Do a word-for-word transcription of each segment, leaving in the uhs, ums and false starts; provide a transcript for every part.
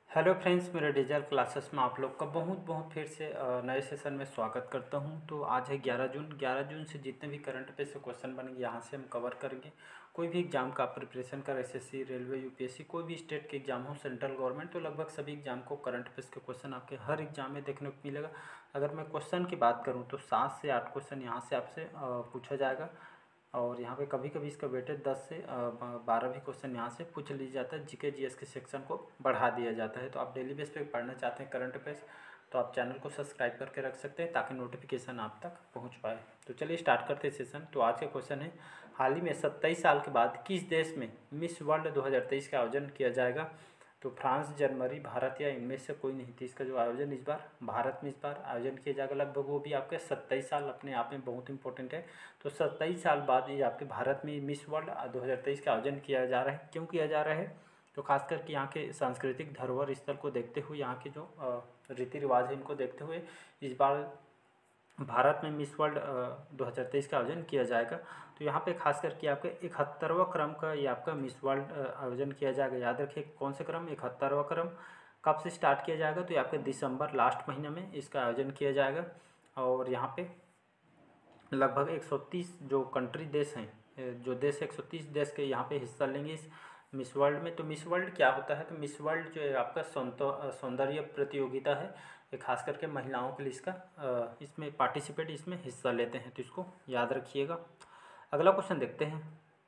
Hello friends, मेरे digital classes में आप लोग का बहुत बहुत फिर से अ, नए सेशन में स्वागत करता हूं। तो आज है ग्यारह जून। ग्यारह जून से जितने भी करंट अफेयर से क्वेश्चन बनेंगे यहाँ से हम कवर करेंगे। कोई भी एग्जाम का आप प्रिपरेशन कर, एसएससी, रेलवे, यूपीएससी, कोई भी स्टेट के एग्जाम हो, सेंट्रल गवर्नमेंट, तो लगभग सभी एग्जाम को करंट अफेयर्स के क्वेश्चन आपके हर एग्जाम में देखने को मिलेगा। अगर मैं क्वेश्चन की बात करूँ तो सात से आठ क्वेश्चन यहाँ से आपसे अ, पूछा जाएगा। और यहाँ पे कभी कभी इसका वेटेज दस से बारह भी क्वेश्चन यहाँ से पूछ लिया जाता है। जीके जीएस के सेक्शन को बढ़ा दिया जाता है। तो आप डेली बेस पे पढ़ना चाहते हैं करंट अफेयर्स, तो आप चैनल को सब्सक्राइब करके रख सकते हैं ताकि नोटिफिकेशन आप तक पहुँच पाए। तो चलिए स्टार्ट करते हैं सेशन। तो आज का क्वेश्चन है, हाल ही में सत्ताईस साल के बाद किस देश में मिस वर्ल्ड दो हज़ार तेईस का आयोजन किया जाएगा? तो फ्रांस, जर्मनी, भारत या इनमें से कोई नहीं थी। इसका जो आयोजन इस बार भारत में इस बार आयोजन किया जाएगा। लगभग वो भी आपके सत्ताईस साल अपने आप में बहुत इंपॉर्टेंट है। तो सत्ताईस साल बाद ये आपके भारत में मिस वर्ल्ड दो हज़ार तेईस का आयोजन किया जा रहा है। क्यों किया जा रहा है? तो खास करके यहाँ के सांस्कृतिक धरोहर स्थल को देखते हुए, यहाँ के जो रीति रिवाज है इनको देखते हुए इस बार भारत में मिस वर्ल्ड दो हज़ार तेईस का आयोजन किया जाएगा। तो यहाँ पे खास करके आपके इकहत्तरवां क्रम का ये आपका मिस वर्ल्ड आयोजन किया जाएगा। याद रखिए कौन से क्रम, इकहत्तरवां क्रम। कब से स्टार्ट किया जाएगा? तो ये आपके दिसंबर लास्ट महीने में इसका आयोजन किया जाएगा। और यहाँ पे लगभग एक सौ तीस जो कंट्री देश हैं, जो देश एक सौ तीस देश के यहाँ पे हिस्सा लेंगे इस मिस वर्ल्ड में। तो मिस वर्ल्ड क्या होता है? तो मिस वर्ल्ड जो है आपका सौंदर्य प्रतियोगिता है। ये खास करके महिलाओं के लिए इसका इसमें पार्टिसिपेट इसमें हिस्सा लेते हैं, तो इसको याद रखिएगा। अगला क्वेश्चन देखते हैं।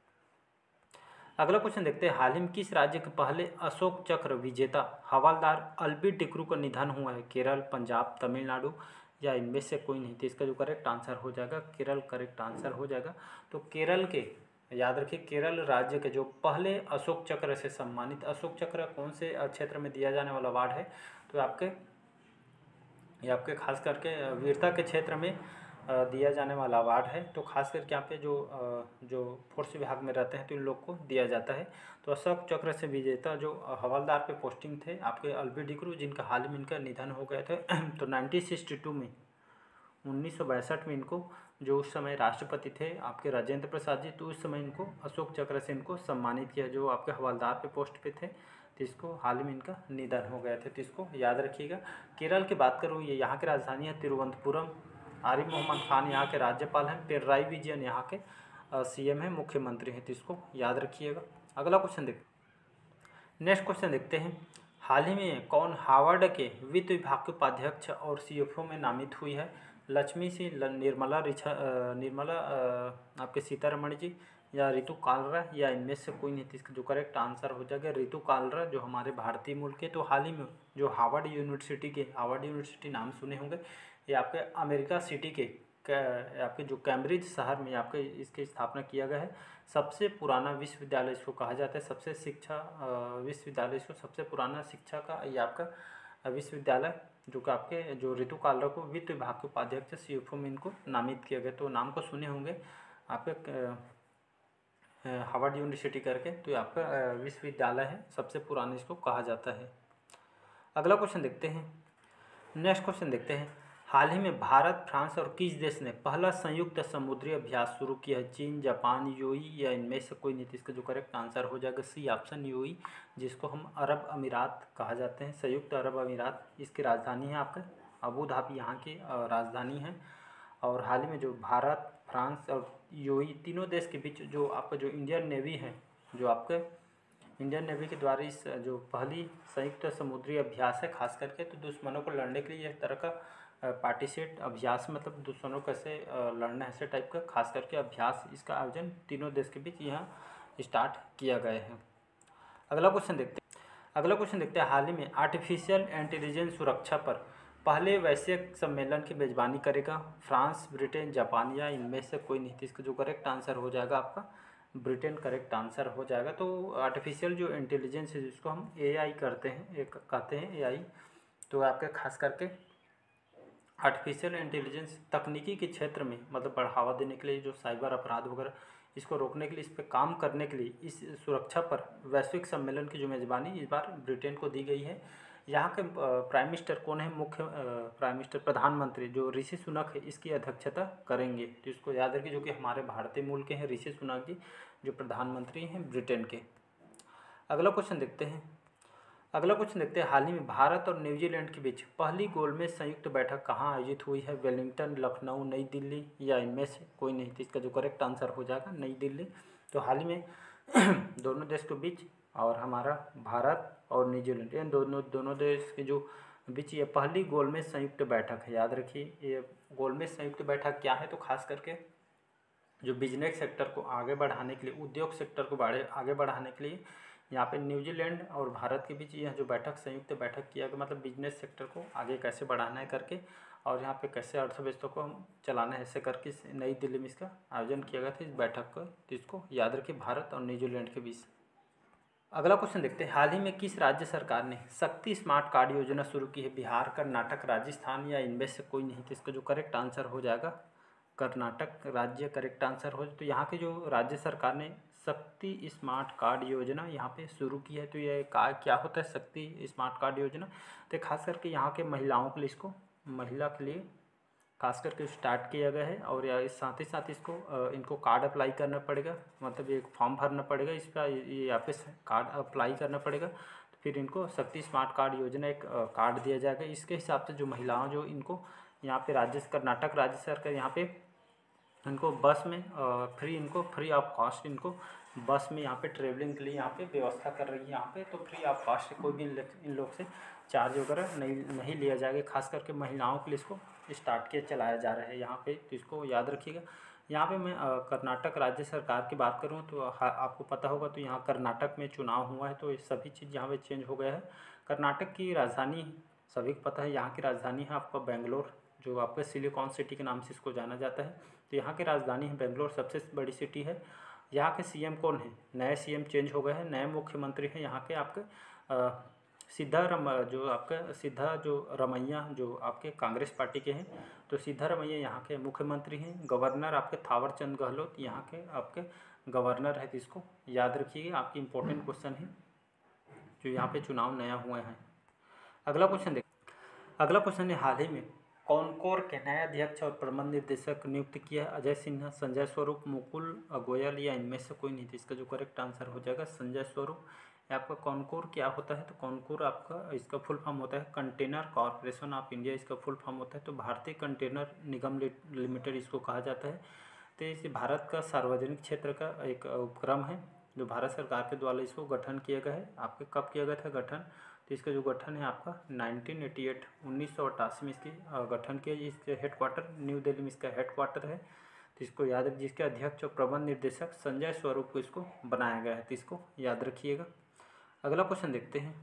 अगला क्वेश्चन देखते हैं, हाल ही में किस राज्य के पहले अशोक चक्र विजेता हवलदार अल्बी टिक्रू का निधन हुआ है? केरल, पंजाब, तमिलनाडु या इनमें से कोई नहीं? तो इसका जो करेक्ट आंसर हो जाएगा केरल, करेक्ट आंसर हो जाएगा। तो केरल के, याद रखिए केरल राज्य के जो पहले अशोक चक्र से सम्मानित, अशोक चक्र कौन से क्षेत्र में दिया जाने वाला अवार्ड है? तो आपके ये आपके खास करके वीरता के क्षेत्र में दिया जाने वाला अवार्ड है। तो खास करके यहाँ पे जो जो फोर्स विभाग में रहते हैं तो इन लोग को दिया जाता है। तो अशोक चक्र से विजेता जो हवलदार पे पोस्टिंग थे आपके अल्बी टिक्रू, जिनका हाल ही में इनका निधन हो गए थे। तो नाइनटीन सिक्सटी टू में उन्नीस सौ बासठ में इनको, जो उस समय राष्ट्रपति थे आपके राजेंद्र प्रसाद जी, तो उस समय इनको अशोक चक्र से इनको सम्मानित किया, जो आपके हवलदार पे पोस्ट पे थे। तो इसको हाल ही में इनका निधन हो गए थे। तो इसको याद रखिएगा। केरल की बात करूँ, ये यहाँ की राजधानी है तिरुवनंतपुरम। आरिफ मोहम्मद खान यहाँ के राज्यपाल हैं। पिनराई विजयन यहाँ के सीएम हैं, मुख्यमंत्री हैं। तो इसको याद रखिएगा। अगला क्वेश्चन देख नेक्स्ट क्वेश्चन देखते हैं, हाल ही में कौन हार्वर्ड के वित्त विभाग के उपाध्यक्ष और सीएफओ में नामित हुई है? लक्ष्मी सिंह, निर्मला रिछा निर्मला आपके सीतारमण जी, या रितु कालरा, या इनमें से कोई नहीं? इसका जो करेक्ट आंसर हो जाएगा रितु कालरा, जो हमारे भारतीय मूल के। तो हाल ही में जो हार्वर्ड यूनिवर्सिटी के, हार्वर्ड यूनिवर्सिटी नाम सुने होंगे, ये आपके अमेरिका सिटी के आपके जो कैम्ब्रिज शहर में आपके इसकी स्थापना किया गया है। सबसे पुराना विश्वविद्यालय इसको कहा जाता है। सबसे शिक्षा विश्वविद्यालय इसको सबसे पुराना शिक्षा का ये आपका विश्वविद्यालय, जो कि आपके जो रितु कालरा को वित्त विभाग के उपाध्यक्ष सीएफओ में इनको नामित किया गया। तो नाम को सुने होंगे आपके हार्वर्ड यूनिवर्सिटी करके। तो ये आपका विश्वविद्यालय है, सबसे पुराना इसको कहा जाता है। अगला क्वेश्चन देखते हैं। नेक्स्ट क्वेश्चन देखते हैं, हाल ही में भारत, फ्रांस और किस देश ने पहला संयुक्त समुद्री अभ्यास शुरू किया है? चीन, जापान, यूएई या इनमें से कोई नहीं? इसका जो करेक्ट आंसर हो जाएगा सी ऑप्शन, यूएई, जिसको हम अरब अमीरात कहा जाते हैं, संयुक्त अरब अमीरात। इसकी राजधानी है आपका अबू धाबी, यहाँ की राजधानी है। और हाल ही में जो भारत, फ्रांस और यूएई तीनों देश के बीच जो आपका जो इंडियन नेवी है, जो आपके इंडियन नेवी के द्वारा इस जो पहली संयुक्त समुद्री अभ्यास है, खास करके तो दुश्मनों को लड़ने के लिए एक तरह का पार्टिसिपेट अभ्यास, मतलब दुश्मनों कैसे लड़ना है, ऐसे टाइप का खास करके अभ्यास, इसका आयोजन तीनों देश के बीच यहाँ स्टार्ट किया गया है। अगला क्वेश्चन देखते हैं अगला क्वेश्चन देखते हैं हाल ही में आर्टिफिशियल इंटेलिजेंस सुरक्षा पर पहले वैश्विक सम्मेलन की मेजबानी करेगा? फ्रांस, ब्रिटेन, जापान या इनमें से कोई नहीं? इसका जो करेक्ट आंसर हो जाएगा आपका ब्रिटेन, करेक्ट आंसर हो जाएगा। तो आर्टिफिशियल जो इंटेलिजेंस है, जिसको हम एआई करते हैं, एक कहते हैं एआई, तो आपके खास करके आर्टिफिशियल इंटेलिजेंस तकनीकी के क्षेत्र में मतलब बढ़ावा देने के लिए, जो साइबर अपराध वगैरह इसको रोकने के लिए, इस पर काम करने के लिए, इस सुरक्षा पर वैश्विक सम्मेलन की जो मेज़बानी इस बार ब्रिटेन को दी गई है। यहाँ के प्राइम मिनिस्टर कौन है? मुख्य प्राइम मिनिस्टर, प्रधानमंत्री जो ऋषि सुनक है, इसकी अध्यक्षता करेंगे। तो इसको याद रखिए, जो कि हमारे भारतीय मूल के हैं ऋषि सुनक जी, जो प्रधानमंत्री हैं ब्रिटेन के। अगला क्वेश्चन देखते हैं, अगला क्वेश्चन देखते हैं, हाल ही में भारत और न्यूजीलैंड के बीच पहली गोलमेज संयुक्त बैठक कहाँ आयोजित हुई है? वेलिंगटन, लखनऊ, नई दिल्ली या इनमें से कोई नहीं? तो इसका जो करेक्ट आंसर हो जाएगा नई दिल्ली। तो हाल ही में दोनों देश के बीच और हमारा भारत और न्यूजीलैंड इन दोनों दोनों देश के जो बीच ये पहली गोलमेज संयुक्त बैठक है। याद रखिए, ये गोलमेज संयुक्त बैठक क्या है? तो खास करके जो बिजनेस सेक्टर को आगे बढ़ाने के लिए, उद्योग सेक्टर को बढ़े आगे बढ़ाने के लिए यहाँ पे न्यूजीलैंड और भारत के बीच यह जो बैठक संयुक्त बैठक किया गया, मतलब बिजनेस सेक्टर को आगे कैसे बढ़ाना है करके और यहाँ पे कैसे अर्थव्यवस्था को हम चलाना है, ऐसे करके नई दिल्ली में इसका आयोजन किया गया था इस बैठक को। तो इसको याद रखिए, भारत और न्यूजीलैंड के बीच। अगला क्वेश्चन देखते हैं, हाल ही में किस राज्य सरकार ने शक्ति स्मार्ट कार्ड योजना शुरू की है? बिहार, कर्नाटक, राजस्थान या इनमें से कोई नहीं? तो इसका जो करेक्ट आंसर हो जाएगा कर्नाटक राज्य करेक्ट आंसर हो। तो यहाँ के जो राज्य सरकार ने शक्ति स्मार्ट कार्ड योजना यहाँ पे शुरू की है। तो ये का क्या होता है शक्ति स्मार्ट कार्ड योजना? तो खास करके यहाँ के महिलाओं के लिए, इसको महिला के लिए खास करके स्टार्ट किया गया है। और या इस साथ ही साथ इसको इनको कार्ड अप्लाई करना पड़ेगा, मतलब एक फॉर्म भरना पड़ेगा, इस पर ये यहाँ पे कार्ड अप्लाई करना पड़ेगा। तो फिर इनको शक्ति स्मार्ट कार्ड योजना एक कार्ड दिया जाएगा। इसके हिसाब से जो महिलाओं जो इनको यहाँ पे राज्य कर्नाटक राज्य सरकार यहाँ पे इनको बस में फ्री इनको फ्री ऑफ कॉस्ट इनको बस में यहाँ पे ट्रेवलिंग के लिए यहाँ पे व्यवस्था कर रही है यहाँ पे। तो फ्री ऑफ कॉस्ट कोई भी इन लोग से चार्ज वगैरह नहीं नहीं लिया जाएगा। खास करके महिलाओं के लिए इसको स्टार्ट किया चलाया जा रहा है यहाँ पे। तो इसको याद रखिएगा। यहाँ पे मैं कर्नाटक राज्य सरकार की बात करूँ तो आपको पता होगा, तो यहाँ कर्नाटक में चुनाव हुआ है, तो ये सभी चीज़ यहाँ पे चेंज हो गया है। कर्नाटक की राजधानी सभी को पता है, यहाँ की राजधानी है आपका बेंगलोर, जो आपका सिलिकॉन सिटी के नाम से इसको जाना जाता है। तो यहाँ की राजधानी है बेंगलोर, सबसे बड़ी सिटी है। यहाँ के सीएम कौन है? नए सीएम चेंज हो गए हैं, नए मुख्यमंत्री हैं यहाँ के आपके सिद्धारम जो आपका सिद्धा जो रमैया जो आपके कांग्रेस पार्टी के हैं। तो सिद्धारमैया यहाँ के मुख्यमंत्री हैं। गवर्नर आपके थावरचंद गहलोत यहाँ के आपके गवर्नर है। तो इसको याद रखिएगा, आपकी इंपॉर्टेंट क्वेश्चन है जो यहाँ पे चुनाव नया हुए हैं। अगला क्वेश्चन देख अगला क्वेश्चन है, हाल ही में कॉनकोर के नए अध्यक्ष और प्रबंध निदेशक नियुक्त किया है? अजय सिन्हा, संजय स्वरूप, मुकुल गोयल या इनमें से कोई नहीं? इसका जो करेक्ट आंसर हो जाएगा संजय स्वरूप। आपका कॉनकोर क्या होता है? तो कॉनकोर आपका इसका फुल फॉर्म होता है कंटेनर कॉरपोरेशन ऑफ इंडिया, इसका फुल फॉर्म होता है। तो भारतीय कंटेनर निगम लिमिटेड इसको कहा जाता है। तो इस भारत का सार्वजनिक क्षेत्र का एक उपक्रम है जो भारत सरकार के द्वारा इसको गठन किया गया है। आपके कब किया गया था गठन? तो इसका जो गठन है आपका नाइनटीन एटी एट उन्नीस सौ अट्ठासी में इसकी गठन किया। इसके हेडक्वार्टर न्यू दिल्ली में इसका हेडक्वार्टर है। तो इसको याद रखिए, जिसके अध्यक्ष और प्रबंध निर्देशक संजय स्वरूप को इसको बनाया गया है। तो इसको याद रखिएगा। अगला क्वेश्चन देखते हैं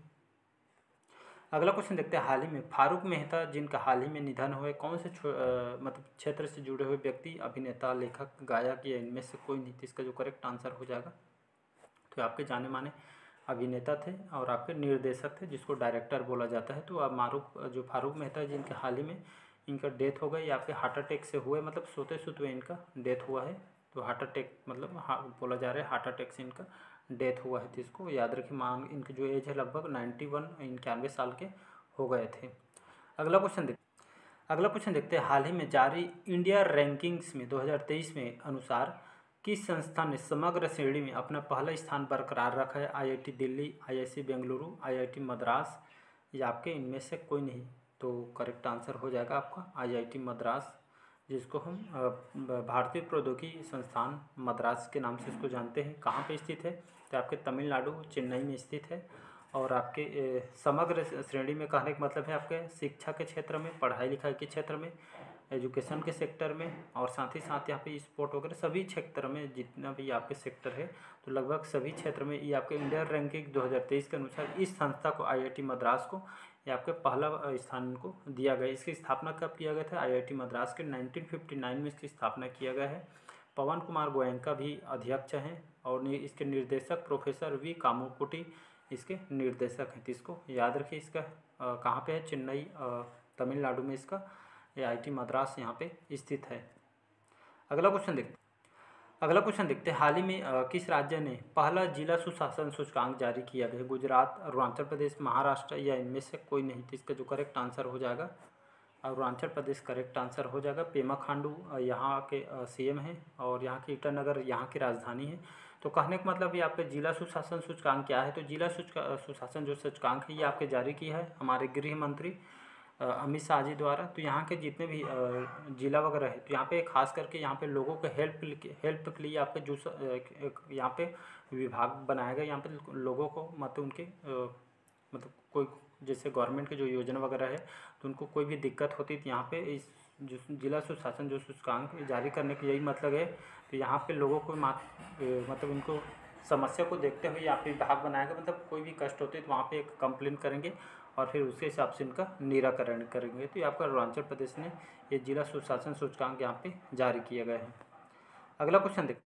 अगला क्वेश्चन देखते हैं हाल ही में फारूक मेहता जिनका हाल ही में निधन हुए, कौन से मतलब क्षेत्र से जुड़े हुए व्यक्ति? अभिनेता, लेखक, गायक या इनमें से कोई नहीं? इसका जो करेक्ट आंसर हो जाएगा, तो आपके जाने माने अभिनेता थे और आपके निर्देशक थे, जिसको डायरेक्टर बोला जाता है। तो अब मारूफ जो फारूक मेहता जिनके हाल ही में इनका डेथ हो गई, आपके हार्ट अटैक से हुए, मतलब सोते सोते इनका डेथ हुआ है। तो हार्ट अटैक मतलब बोला जा रहा है हार्ट अटैक से इनका डेथ हुआ है। तो इसको याद रखिए। मांग इनकी जो एज है लगभग नाइन्टी वन इक्यानवे साल के हो गए थे। अगला क्वेश्चन देख अगला क्वेश्चन देखते हैं, हाल ही में जारी इंडिया रैंकिंग्स में दो हज़ार तेईस में अनुसार किस संस्था ने समग्र श्रेणी में अपना पहला स्थान बरकरार रखा है? IIT Delhi, IIC Bengaluru, IIT Madras या आपके इनमें से कोई नहीं? तो करेक्ट आंसर हो जाएगा आपका आईआईटी मद्रास, जिसको हम भारतीय प्रौद्योगिकी संस्थान मद्रास के नाम से इसको जानते हैं। कहाँ पे स्थित है? तो आपके तमिलनाडु चेन्नई में स्थित है। और आपके समग्र श्रेणी में कहने का मतलब है आपके शिक्षा के क्षेत्र में, पढ़ाई लिखाई के क्षेत्र में, एजुकेशन के सेक्टर में, और साथ ही साथ यहाँ पे स्पोर्ट वगैरह सभी क्षेत्र में जितना भी आपके सेक्टर है, तो लगभग सभी क्षेत्र में ये आपके इंडिया रैंकिंग दो हज़ार तेईस के अनुसार इस संस्था को आईआईटी मद्रास को ये आपके पहला स्थान को दिया गया। इसकी स्थापना कब किया गया था? आईआईटी मद्रास के नाइनटीन फिफ्टी नाइन में इसकी स्थापना किया गया है। पवन कुमार गोयनका भी अध्यक्ष हैं और इसके निर्देशक प्रोफेसर वी कामुकुटी इसके निर्देशक हैं। तो इसको याद रखिए। इसका कहाँ पे है? चेन्नई तमिलनाडु में इसका ये आईआईटी मद्रास यहाँ पे स्थित है। अगला क्वेश्चन देखते अगला क्वेश्चन देखते हैं, हाल ही में आ, किस राज्य ने पहला जिला सुशासन सूचकांक जारी किया गया? गुजरात, अरुणाचल प्रदेश, महाराष्ट्र या इनमें से कोई नहीं? तो इसका जो करेक्ट आंसर हो जाएगा अरुणाचल प्रदेश करेक्ट आंसर हो जाएगा। पेमा खांडू यहाँ के सीएम हैं और यहाँ की ईटानगर यहाँ की राजधानी है। तो कहने का मतलब ये आपके जिला सुशासन सूचकांक क्या है, तो जिला सुशासन जो सूचकांक है ये आपके जारी की है हमारे गृह मंत्री अमित शाह जी द्वारा। तो यहाँ के जितने भी जिला वगैरह है, तो यहाँ पे खास करके यहाँ पे लोगों के हेल्प हेल्प के लिए आपके जो यहाँ पे विभाग बनाया गया, यहाँ पे लोगों को मतलब उनके मतलब कोई जैसे गवर्नमेंट की जो योजना वगैरह है तो उनको कोई भी दिक्कत होती है तो यहाँ पे इस जो जिला सुशासन जो सूचकांक जारी करने का यही मतलब है। तो यहाँ पे लोगों को मतलब उनको समस्या को देखते हुए यहाँ पे विभाग बनाएगा, मतलब कोई भी कष्ट होते है तो वहाँ पे एक कंप्लेन करेंगे और फिर उसके हिसाब से इनका निराकरण करेंगे। तो ये आपका अरुणाचल प्रदेश ने ये जिला सुशासन सूचकांक यहाँ पे जारी किया गया है। अगला क्वेश्चन देख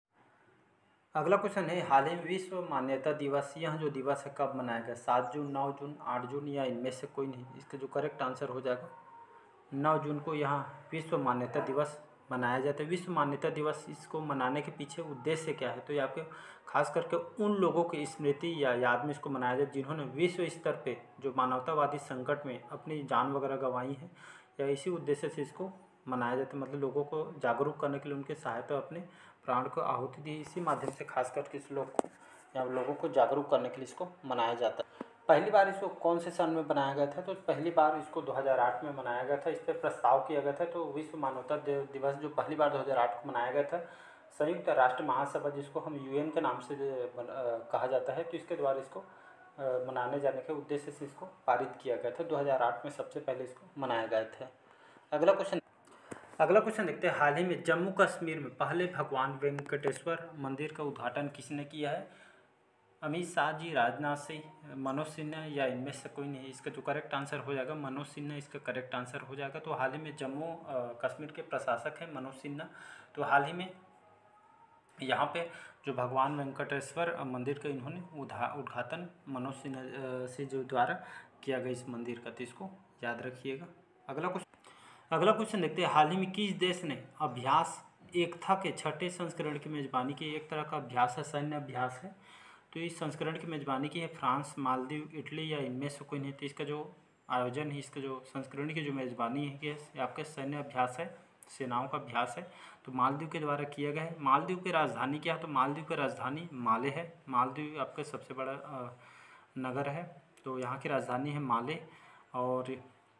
अगला क्वेश्चन है हाल ही में विश्व मान्यता दिवस यह जो दिवस है कब मनाया गया, सात जून, नौ जून, आठ जून या इनमें से कोई नहीं। इसका जो करेक्ट आंसर हो जाएगा नौ जून को यहाँ विश्व मान्यता दिवस मनाया जाता है। विश्व मान्यता दिवस इसको मनाने के पीछे उद्देश्य क्या है, तो ये आपके खास करके उन लोगों की स्मृति या याद में इसको मनाया जाए जिन्होंने विश्व स्तर पे जो मानवतावादी संकट में अपनी जान वगैरह गंवाई है, या इसी उद्देश्य से इसको मनाया जाता है। मतलब लोगों को जागरूक करने के लिए उनकी सहायता अपने प्राण को आहुति दी, इसी माध्यम से खास करके इस लोग को या लोगों को जागरूक करने के लिए इसको मनाया जाता है। पहली बार इसको कौन से सन में बनाया गया था, तो पहली बार इसको दो हज़ार आठ में मनाया गया था। इस पर प्रस्ताव किया गया था। तो विश्व मानवता दिवस जो पहली बार दो हज़ार आठ को मनाया गया था, संयुक्त राष्ट्र महासभा जिसको हम यूएन के नाम से कहा जाता है, तो इसके द्वारा इसको मनाने जाने के उद्देश्य से इसको पारित किया गया था। दो हज़ार आठ में सबसे पहले इसको मनाया गया था। अगला क्वेश्चन अगला क्वेश्चन देखते हैं हाल ही में जम्मू कश्मीर में पहले भगवान वेंकटेश्वर मंदिर का उद्घाटन किसने किया है, अमित शाह जी, राजनाथ सिंह, मनोज सिन्हा या इनमें से कोई नहीं। इसका जो करेक्ट आंसर हो जाएगा मनोज सिन्हा इसका करेक्ट आंसर हो जाएगा। तो हाल ही में जम्मू कश्मीर के प्रशासक हैं मनोज सिन्हा। तो हाल ही में यहाँ पे जो भगवान वेंकटेश्वर मंदिर का इन्होंने उद्घाटन मनोज सिन्हा से जो द्वारा किया गया इस मंदिर का, तो इसको याद रखिएगा। अगला क्वेश्चन अगला क्वेश्चन देखते हैं हाल ही में किस देश ने अभ्यास एकता के छठे संस्करण की मेजबानी की। एक तरह का अभ्यास है, सैन्य अभ्यास है। तो इस संस्करण की मेजबानी की है फ्रांस, मालदीव, इटली या इनमें से कोई नहीं। तो इसका जो आयोजन है, इसका जो संस्करण की जो मेजबानी है कि आपका सैन्य अभ्यास है, सेनाओं का अभ्यास है, तो मालदीव के द्वारा किया गया है। मालदीव की राजधानी क्या है, तो मालदीव की राजधानी माले है। मालदीव आपका सबसे बड़ा नगर है, तो यहाँ की राजधानी है माले। और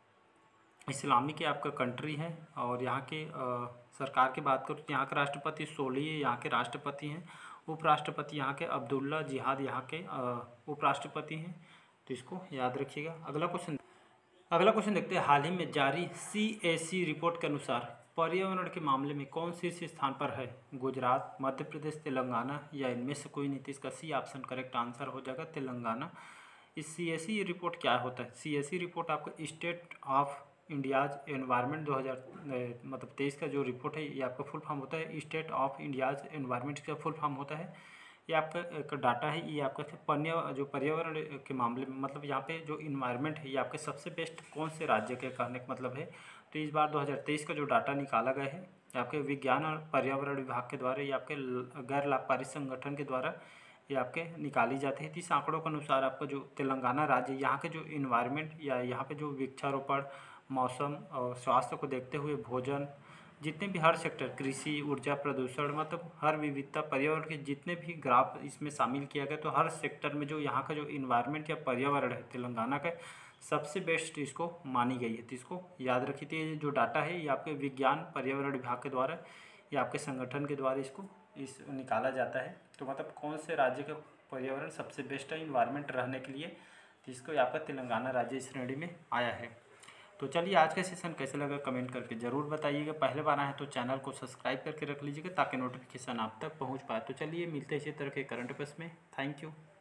इस्लामी की आपका कंट्री है। और यहाँ के आ, सरकार की बात करूँ तो यहाँ के राष्ट्रपति सोली यहाँ के राष्ट्रपति हैं। उपराष्ट्रपति यहाँ के अब्दुल्ला जिहाद यहाँ के उपराष्ट्रपति हैं। तो इसको याद रखिएगा। अगला क्वेश्चन अगला क्वेश्चन देखते हैं हाल ही में जारी सी ए सी रिपोर्ट के अनुसार पर्यावरण के मामले में कौन शीर्ष स्थान पर है, गुजरात, मध्य प्रदेश, तेलंगाना या इनमें से कोई नहीं। तो इसका सी ऑप्शन करेक्ट आंसर हो जाएगा तेलंगाना। इस सी ए सी रिपोर्ट क्या होता है, सी ए सी रिपोर्ट आपका स्टेट ऑफ इंडियाज एनवायरनमेंट दो हज़ार मतलब तेईस का जो रिपोर्ट है, ये आपका फुल फॉर्म होता है स्टेट ऑफ इंडियाज एनवायरनमेंट का फुल फॉर्म होता है। ये आपका एक डाटा है, ये आपका पर्या जो पर्यावरण के मामले में मतलब यहाँ पे जो इन्वायरमेंट है, ये आपके सबसे बेस्ट कौन से राज्य के कहने का मतलब है। तो इस बार दो हज़ार तेईस का जो डाटा निकाला गया है आपके विज्ञान और पर्यावरण विभाग के द्वारा, ये आपके गैर लाभकारी संगठन के द्वारा ये आपके निकाली जाती है। इस आंकड़ों के अनुसार आपका जो तेलंगाना राज्य, यहाँ के जो इन्वायरमेंट या यहाँ पे जो वृक्षारोपण, मौसम और स्वास्थ्य को देखते हुए भोजन, जितने भी हर सेक्टर, कृषि, ऊर्जा, प्रदूषण, मतलब हर विविधता, पर्यावरण के जितने भी ग्राफ इसमें शामिल किया गया, तो हर सेक्टर में जो यहाँ का जो इन्वायरमेंट या पर्यावरण है तेलंगाना का सबसे बेस्ट इसको मानी गई है। तो इसको याद रखिए। तो ये जो डाटा है ये आपके विज्ञान पर्यावरण विभाग के द्वारा, ये आपके संगठन के द्वारा इसको इस निकाला जाता है। तो मतलब कौन से राज्य का पर्यावरण सबसे बेस्ट है इन्वायरमेंट रहने के लिए, तो इसको आपका तेलंगाना राज्य इस श्रेणी में आया है। तो चलिए आज का सेशन कैसे लगा कमेंट करके ज़रूर बताइएगा। पहले बार आए तो चैनल को सब्सक्राइब करके रख लीजिएगा ताकि नोटिफिकेशन आप तक पहुंच पाए। तो चलिए मिलते हैं इसी तरह के करंट अफेयर्स में। Thank you.